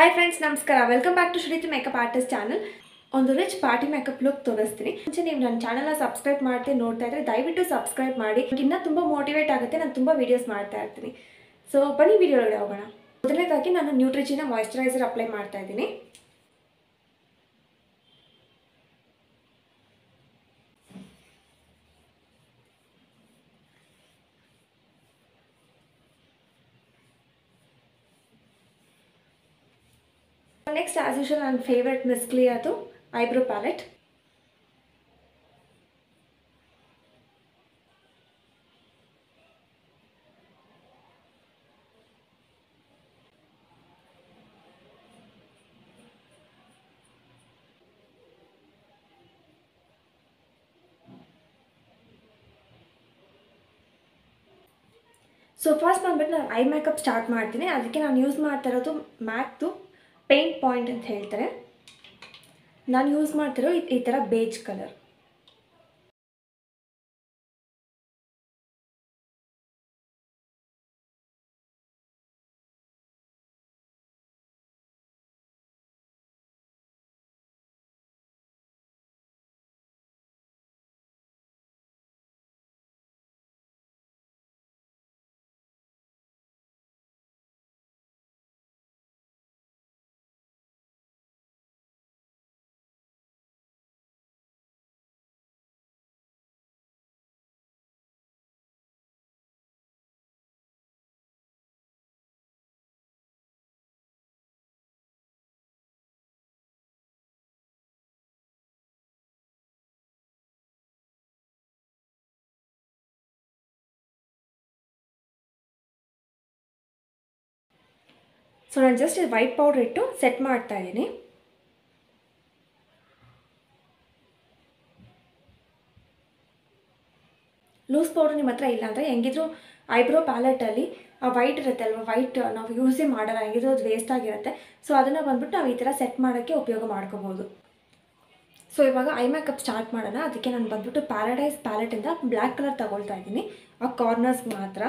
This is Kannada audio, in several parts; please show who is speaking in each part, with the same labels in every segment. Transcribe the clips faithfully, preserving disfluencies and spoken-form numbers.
Speaker 1: हाय फ्रेंड्स नमस्कार welcome back to Shriti makeup artist channel ಒಂದು ರಿಚ್ ಪಾರ್ಟಿ ಮೇಕಪ್ ಲುಕ್ ತೋರಿಸ್ತೀನಿ ಮುಂಚೆ ನೀವು ನನ್ನ ಚಾನೆಲ್ ನ ಸಬ್ಸ್ಕ್ರೈಬ್ ಮಾಡ್ತಾ ನೋಡ್ತಾ ಇದ್ರೆ ದಯವಿಟ್ಟು ಸಬ್ಸ್ಕ್ರೈಬ್ ಮಾಡಿ ಇನ್ನೂ ತುಂಬಾ ಮೋಟಿವೇಟ್ ಆಗುತ್ತೆ ನಾನು ತುಂಬಾ ವಿಡಿಯೋಸ್ ಮಾಡ್ತಾ ಇರ್ತೀನಿ ಸೋ ಬನ್ನಿ ವಿಡಿಯೋ ಒಳಗಡೆ ಹೋಗೋಣ ಮೊದಲನೇದಾಗಿ ನಾನು ನ್ಯೂಟ್ರಿಜಿನಾ ಮಾಯಿಶ್ಚರೈಸರ್ ಅಪ್ಲೈ ಮಾಡ್ತಾ ಇದ್ದೀನಿ Next, as usual, my favorite Miss Clear to eyebrow palette. So first, I will eye makeup start ಮಾಡ್ತೀನಿ ಅದಕ್ಕೆ ನಾನು ಯೂಸ್ ಮಾಡ್ತಾ ಇರೋದು ಮ್ಯಾಕ್ ದು ಪೇಂಟ್ ಪಾಯಿಂಟ್ ಅಂತ ಹೇಳ್ತಾರೆ ನಾನು ಯೂಸ್ ಮಾಡ್ತಿರೋ ಈ ತರ ಬೇಜ್ ಕಲರ್ So ನಾನು just white powder ಇಟ್ಟು ಸೆಟ್ ಮಾಡ್ತಾ ಇದ್ದೀನಿ ಲೂಸ್ ಪೌಡರ್ ನಿಮ್ಮ ಹತ್ರ ಇಲ್ಲ ಅಂದ್ರೆ ಹೆಂಗಿದ್ರು ಐಬ್ರೋ ಪ್ಯಾಲೆಟ್ ಅಲ್ಲಿ ಆ ವೈಟ್ ಇರುತ್ತೆ ಅಲ್ವಾ ವೈಟ್ ನಾವು ಯೂಸ್ ಮಾಡಲ್ಲ ಹೆಂಗಿದ್ರು ಅದು ವೇಸ್ಟ್ ಆಗಿರುತ್ತೆ ಸೊ ಅದನ್ನ ಬಂದ್ಬಿಟ್ಟು ನಾವು ಈ ತರ ಸೆಟ್ ಮಾಡೋಕೆ ಉಪಯೋಗ ಮಾಡ್ಕೋಬಹುದು ಸೊ ಇವಾಗ ಐ ಮೇಕಪ್ ಸ್ಟಾರ್ಟ್ ಮಾಡೋಣ ಅದಕ್ಕೆ ನಾನು ಬಂದ್ಬಿಟ್ಟು ಪ್ಯಾರಡೈಸ್ ಪ್ಯಾಲೆಟ್ ಇಂದ ಬ್ಲಾಕ್ ಕಲರ್ ತಗೊಳ್ತಾ ಇದ್ದೀನಿ ಆ ಕಾರ್ನರ್ಸ್ ಮಾತ್ರ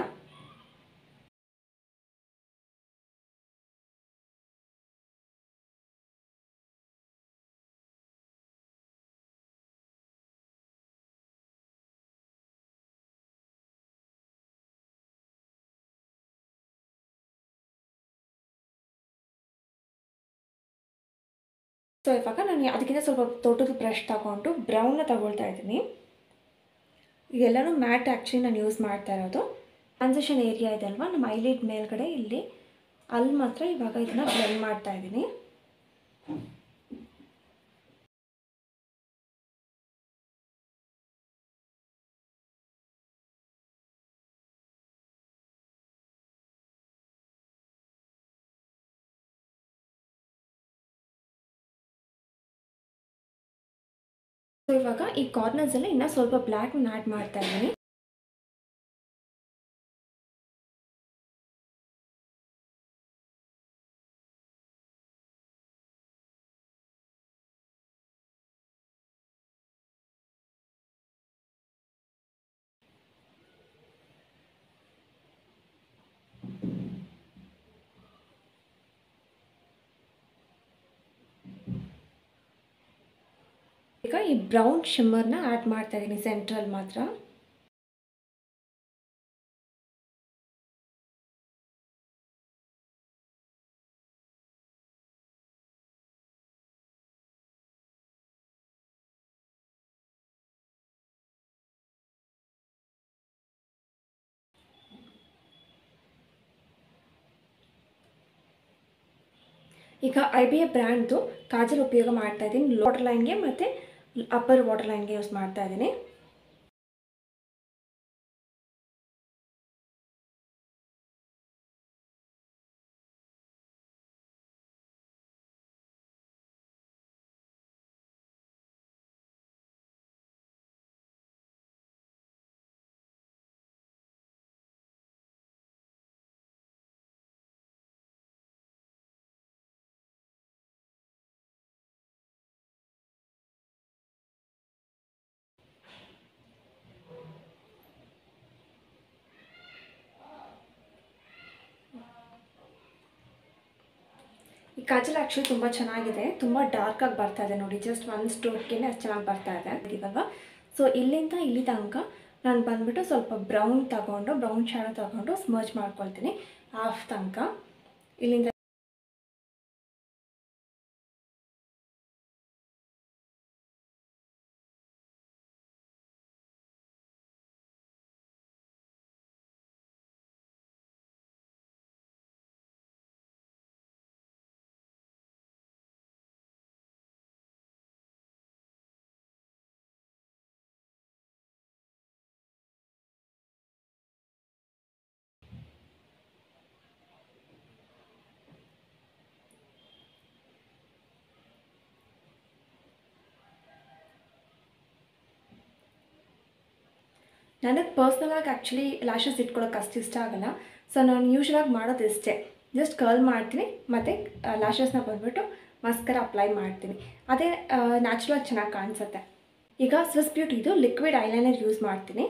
Speaker 1: ಸೊ ಇವಾಗ ನಾನು ಅದಕ್ಕಿಂತ ಸ್ವಲ್ಪ ದೊಡ್ಡದು ಬ್ರಷ್ ತಗೊಂಡು ಬ್ರೌನ್ನ ತಗೊಳ್ತಾ ಇದ್ದೀನಿ ಇದೆಲ್ಲನೂ ಮ್ಯಾಟ್ ಆ್ಯಕ್ಚುಲಿ ನಾನು ಯೂಸ್ ಮಾಡ್ತಾ ಇರೋದು ಟ್ರಾನ್ಸಿಷನ್ ಏರಿಯಾ ಇದೆ ಅಲ್ವಾ ನಮ್ಮ ಐಲಿಡ್ ಮೇಲ್ಗಡೆ ಇಲ್ಲಿ ಅಲ್ಲಿ ಮಾತ್ರ ಇವಾಗ ಇದನ್ನ ಬ್ಲೆಂಡ್ ಮಾಡ್ತಾ ಇದ್ದೀನಿ ಸೊ ಇವಾಗ ಈ ಕಾರ್ನರ್ಸ್ ಅಲ್ಲಿ ಇನ್ನೂ ಸ್ವಲ್ಪ ಬ್ಲ್ಯಾಕ್ ಆ್ಯಡ್ ಮಾಡ್ತಾ ಇದ್ದೀನಿ ಈಗ ಈ ಬ್ರೌನ್ ಶಿಮ್ಮರ್ನ ಆ್ಯಡ್ ಮಾಡ್ತಾ ಇದ್ದೀನಿ ಸೆಂಟ್ರಲ್ ಮಾತ್ರ ಈಗ ಐ ಬಿ ಎ ಬ್ರ್ಯಾಂಡ್ದು ಕಾಜಲ್ ಉಪಯೋಗ ಮಾಡ್ತಾ ಇದ್ದೀನಿ ವಾಟರ್ ಲೈನ್ಗೆ ಮತ್ತು ಅಪ್ಪರ್ ವಾಟರ್ ಲೈನ್ಗೆ ಯೂಸ್ ಮಾಡ್ತಾ ಇದ್ದೀನಿ ಈ ಕಾಜಲ್ ಆ್ಯಕ್ಚುಲಿ ತುಂಬ ಚೆನ್ನಾಗಿದೆ, ತುಂಬ ಡಾರ್ಕಾಗಿ ಬರ್ತಾ ಇದೆ ನೋಡಿ, ಜಸ್ಟ್ ಒಂದು ಸ್ಟ್ರೋಕ್ಗೆ ಅಷ್ಟು ಚೆನ್ನಾಗಿ ಬರ್ತಾ ಇದೆ ಇವಾಗ. ಸೊ ಇಲ್ಲಿಂದ ಇಲ್ಲಿ ತನಕ ನಾನು ಬಂದುಬಿಟ್ಟು ಸ್ವಲ್ಪ ಬ್ರೌನ್ ತಗೊಂಡು ಬ್ರೌನ್ ಶಾಡೋ ತಗೊಂಡು ಸ್ಮರ್ಚ್ ಮಾಡ್ಕೊಳ್ತೀನಿ ಹಾಫ್ ತನಕ. ಇಲ್ಲಿಂದ ನನಗೆ ಪರ್ಸ್ನಲಾಗಿ ಆ್ಯಕ್ಚುಲಿ ಲ್ಯಾಶಸ್ ಇಟ್ಕೊಳ್ಳೋಕೆ ಅಷ್ಟು ಇಷ್ಟ ಆಗೋಲ್ಲ. ಸೊ ನಾನು ಯೂಶ್ವಲಾಗಿ ಮಾಡೋದು ಇಷ್ಟೇ, ಜಸ್ಟ್ ಕರ್ಲ್ ಮಾಡ್ತೀನಿ ಮತ್ತು ಲ್ಯಾಶಸ್ನ ಬಂದುಬಿಟ್ಟು ಮಸ್ಕರ ಅಪ್ಲೈ ಮಾಡ್ತೀನಿ. ಅದೇ ನ್ಯಾಚುರಲಾಗಿ ಚೆನ್ನಾಗಿ ಕಾಣಿಸುತ್ತೆ. ಈಗ ಸ್ವಿಸ್ ಬ್ಯೂಟಿದು ಲಿಕ್ವಿಡ್ ಐಲೈನರ್ ಯೂಸ್ ಮಾಡ್ತೀನಿ.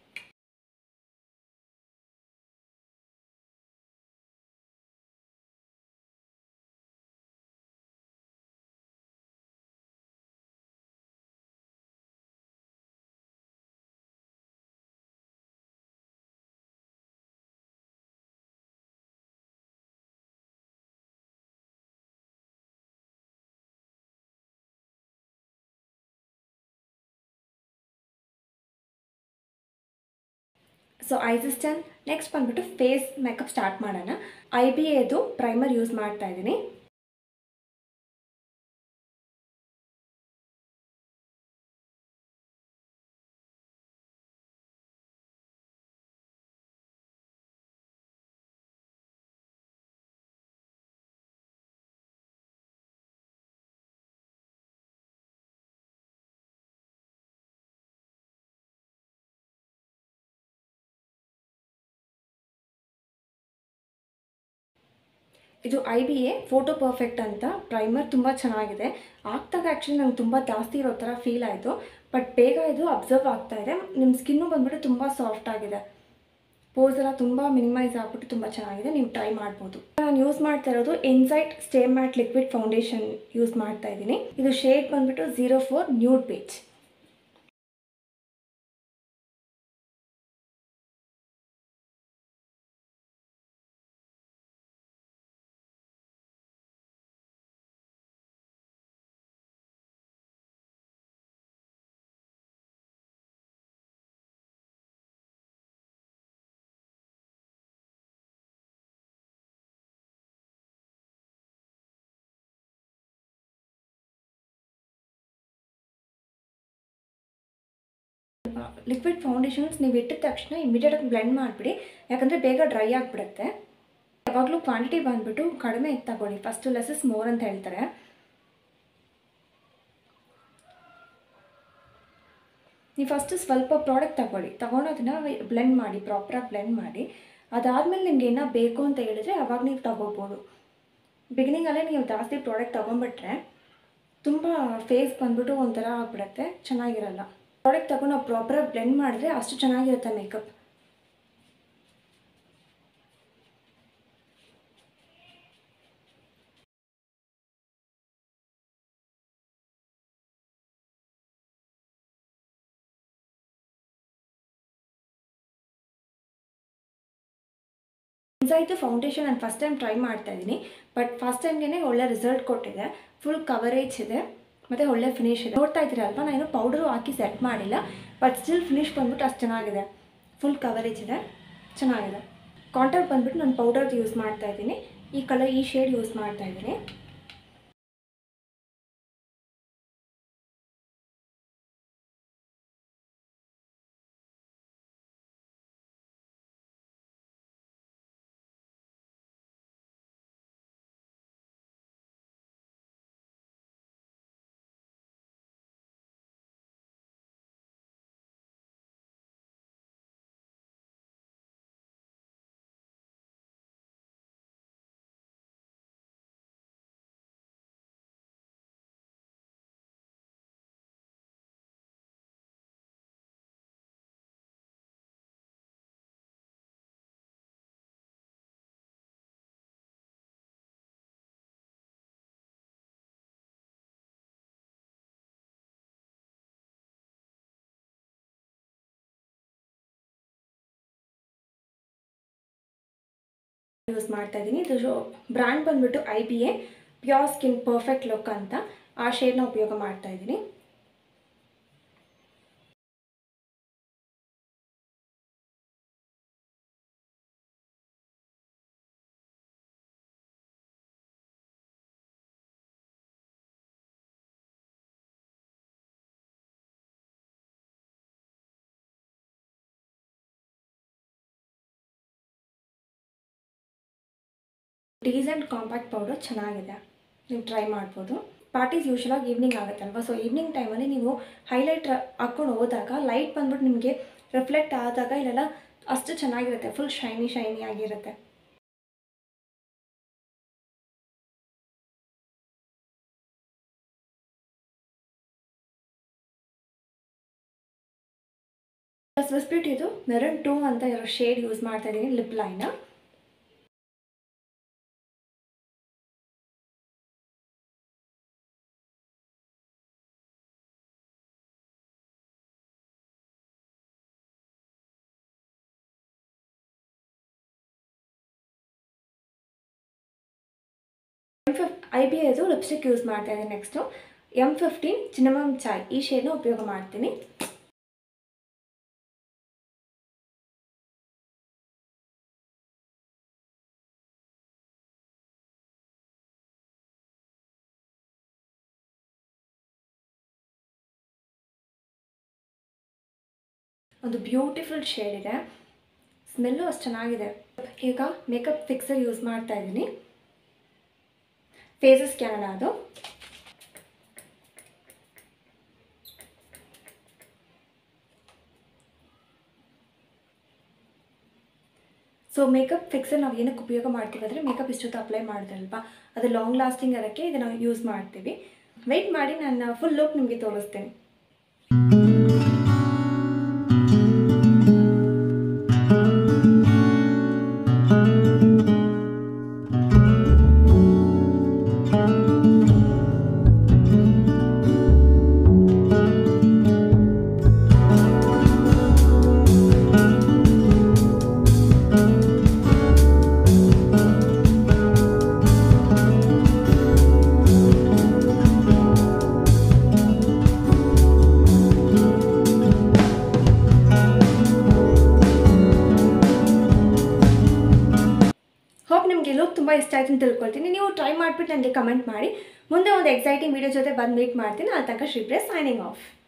Speaker 1: ಸೊ ಐಸಿಸ್ಟನ್ ನೆಕ್ಸ್ಟ್ ಬಂದುಬಿಟ್ಟು ಫೇಸ್ ಮೇಕಪ್ ಸ್ಟಾರ್ಟ್ ಮಾಡೋಣ. ಐ ಬಿ ಎದು ಪ್ರೈಮರ್ ಯೂಸ್ ಮಾಡ್ತಾ ಇದ್ದೀನಿ. ಇದು I B A photo perfect ಅಂತ ಪ್ರೈಮರ್ ತುಂಬ ಚೆನ್ನಾಗಿದೆ. ಆಗ್ತಾಗ ಆ್ಯಕ್ಚುಲಿ ನಂಗೆ ತುಂಬ ಜಾಸ್ತಿ ಇರೋ ಥರ ಫೀಲ್ ಆಯಿತು, ಬಟ್ ಬೇಗ ಇದು ಅಬ್ಸರ್ವ್ ಆಗ್ತಾ ಇದೆ. ನಿಮ್ಮ ಸ್ಕಿನ್ನು ಬಂದುಬಿಟ್ಟು ತುಂಬ ಸಾಫ್ಟ್ ಆಗಿದೆ, ಪೋರ್ಸ್ ಎಲ್ಲ ತುಂಬ ಮಿನಿಮೈಸ್ ಆಗಿಬಿಟ್ಟು ತುಂಬ ಚೆನ್ನಾಗಿದೆ, ನೀವು ಟ್ರೈ ಮಾಡ್ಬೋದು. ನಾನು ಯೂಸ್ ಮಾಡ್ತಾ ಇರೋದು insight stay matte liquid foundation use ಮಾಡ್ತಾ ಇದ್ದೀನಿ. ಇದು ಶೇಡ್ ಬಂದುಬಿಟ್ಟು zero four nude peach. Liquid foundations ನೀವು ಇಟ್ಟಿದ ತಕ್ಷಣ ಇಮಿಡಿಯೇಟಾಗಿ ಬ್ಲೆಂಡ್ ಮಾಡಿಬಿಡಿ, ಯಾಕಂದರೆ ಬೇಗ ಡ್ರೈ ಆಗಿಬಿಡುತ್ತೆ. ಯಾವಾಗಲೂ ಕ್ವಾಂಟಿಟಿ ಬಂದುಬಿಟ್ಟು ಕಡಿಮೆ ತಗೊಳ್ಳಿ, ಫಸ್ಟು ಲೆಸ್ ಇಸ್ ಮೋರ್ ಅಂತ ಹೇಳ್ತಾರೆ. ನೀವು ಫಸ್ಟು ಸ್ವಲ್ಪ ಪ್ರಾಡಕ್ಟ್ ತಗೊಳ್ಳಿ, ತಗೊಂಡು ಅದನ್ನು ಬ್ಲೆಂಡ್ ಮಾಡಿ, ಪ್ರಾಪರಾಗಿ ಬ್ಲೆಂಡ್ ಮಾಡಿ. ಅದಾದಮೇಲೆ ನಿಮ್ಗೆ ಏನೋ ಬೇಕು ಅಂತ ಹೇಳಿದರೆ ಅವಾಗ ನೀವು ತಗೋಬೋದು. ಬಿಗಿನಿಂಗಲ್ಲೇ ನೀವು ಜಾಸ್ತಿ ಪ್ರಾಡಕ್ಟ್ ತೊಗೊಂಡ್ಬಿಟ್ರೆ ತುಂಬ ಫೇಸ್ ಬಂದುಬಿಟ್ಟು ಒಂಥರ ಆಗಿಬಿಡುತ್ತೆ, ಚೆನ್ನಾಗಿರಲ್ಲ. ಪ್ರಾಡಕ್ಟ್ ತಗೊಂಡು ನಾವು ಪ್ರಾಪರಾಗಿ ಬ್ಲೆಂಡ್ ಮಾಡಿದ್ರೆ ಅಷ್ಟು ಚೆನ್ನಾಗಿರುತ್ತೆ ಮೇಕಪ್. ಇನ್ಸೈಟ್ ಫೌಂಡೇಶನ್ ನಾನು ಫಸ್ಟ್ ಟೈಮ್ ಟ್ರೈ ಮಾಡ್ತಾ ಇದ್ದೀನಿ, ಬಟ್ ಫಸ್ಟ್ ಟೈಮ್ಗೆ ಒಳ್ಳೆ ರಿಸಲ್ಟ್ ಕೊಟ್ಟಿದೆ. ಫುಲ್ ಕವರೇಜ್ ಇದೆ ಮತ್ತು ಒಳ್ಳೆ ಫಿನಿಶ್ ಇದೆ. ನೋಡ್ತಾ ಇದ್ದೀರಲ್ವ, ನಾನು ಪೌಡರು ಹಾಕಿ ಸೆಟ್ ಮಾಡಿಲ್ಲ, ಬಟ್ ಸ್ಟಿಲ್ ಫಿನಿಶ್ ಬಂದ್ಬಿಟ್ಟು ಅಷ್ಟು ಚೆನ್ನಾಗಿದೆ. ಫುಲ್ ಕವರೇಜ್ ಇದೆ, ಚೆನ್ನಾಗಿದೆ. ಕಾಂಟ್ಯಾಕ್ಟ್ ಬಂದುಬಿಟ್ಟು ನಾನು ಪೌಡರ್ ಯೂಸ್ ಮಾಡ್ತಾ ಇದ್ದೀನಿ. ಈ ಕಲರ್ ಈ ಶೇಡ್ ಯೂಸ್ ಮಾಡ್ತಾ ಇದ್ದೀನಿ. ಯೂಸ್ ಮಾಡ್ತಾ ಇದ್ದೀನಿ. ಇದು ಬ್ರ್ಯಾಂಡ್ ಬಂದ್ಬಿಟ್ಟು I B A pure skin perfect look ಅಂತ, ಆ ಶೇಡ್ನ ಉಪಯೋಗ ಮಾಡ್ತಾ ಇದ್ದೀನಿ. ಡೀಸೆಂಟ್ ಕಾಂಪ್ಯಾಕ್ಟ್ ಪೌಡರ್ ಚೆನ್ನಾಗಿದೆ, ನೀವು ಟ್ರೈ ಮಾಡ್ಬೋದು. ಪಾರ್ಟೀಸ್ ಯೂಶ್ವಲಾಗಿ ಈವ್ನಿಂಗ್ ಆಗುತ್ತಲ್ವ, ಸೊ ಈವ್ನಿಂಗ್ ಟೈಮಲ್ಲಿ ನೀವು ಹೈಲೈಟ್ ಹಾಕ್ಕೊಂಡು ಹೋದಾಗ ಲೈಟ್ ಬಂದ್ಬಿಟ್ಟು ನಿಮಗೆ ರಿಫ್ಲೆಕ್ಟ್ ಆದಾಗ ಇಲ್ಲೆಲ್ಲ ಅಷ್ಟು ಚೆನ್ನಾಗಿರುತ್ತೆ, ಫುಲ್ ಶೈನಿ ಶೈನಿ ಆಗಿರುತ್ತೆ. ಸ್ವಿಸ್ ಬ್ಯೂಟಿ ಇದು ಮೆರೂನ್ ಟೂ ಅಂತ ಇರೋ ಶೇಡ್ ಯೂಸ್ ಮಾಡ್ತಾ ಇದ್ದೀನಿ ಲಿಪ್ ಲೈನ. ಐ ಬಿ ಎದು ಲಿಪ್ಸ್ಟಿಕ್ ಯೂಸ್ ಮಾಡ್ತಾ ಇದ್ದೀನಿ. Next M fifteen cinnamon chai ಈ ಶೇಡ್ನ ಉಪಯೋಗ ಮಾಡ್ತೀನಿ. ಒಂದು ಬ್ಯೂಟಿಫುಲ್ ಶೇಡ್ ಇದೆ, ಸ್ಮೆಲ್ಲು ಅಷ್ಟು ಚೆನ್ನಾಗಿದೆ. ಈಗ ಮೇಕಪ್ ಫಿಕ್ಸರ್ ಯೂಸ್ ಮಾಡ್ತಾ ಇದ್ದೀನಿ, ಫೇಸಸ್ ಕ್ಯಾನಡಾ ಅದು. ಸೊ ಮೇಕಪ್ ಫಿಕ್ಸರ್ ನಾವು ಏನಕ್ಕೆ ಉಪಯೋಗ ಮಾಡ್ತೀವಿ ಅಂದರೆ ಮೇಕಪ್ ಇಷ್ಟೊತ್ತು ಅಪ್ಲೈ ಮಾಡಿದ್ರಲ್ವಾ, ಅದು ಲಾಂಗ್ ಲಾಸ್ಟಿಂಗ್ ಅದಕ್ಕೆ ಇದನ್ನು ಯೂಸ್ ಮಾಡ್ತೀವಿ. ವೆಯ್ಟ್ ಮಾಡಿ, ನಾನು ಫುಲ್ ಲುಕ್ ನಿಮಗೆ ತೋರಿಸ್ತೀನಿ. ಹೋಪ್ ನಿಮಗೆ ಲುಕ್ ತುಂಬ ಇಷ್ಟ ಆಯ್ತು ಅಂತ ತಿಳ್ಕೊಳ್ತೀನಿ. ನೀವು ಟ್ರೈ ಮಾಡಿಬಿಟ್ಟು ನನಗೆ ಕಮೆಂಟ್ ಮಾಡಿ. ಮುಂದೆ ಒಂದು ಎಕ್ಸೈಟಿಂಗ್ ವೀಡಿಯೋ ಜೊತೆ ಬಂದು ಮೀಟ್ ಮಾಡ್ತೀನಿ. ಅಲ್ಲಿ ತನಕ ಶ್ರೀಪ್ರಿಯಾ ಸೈನಿಂಗ್ ಆಫ್.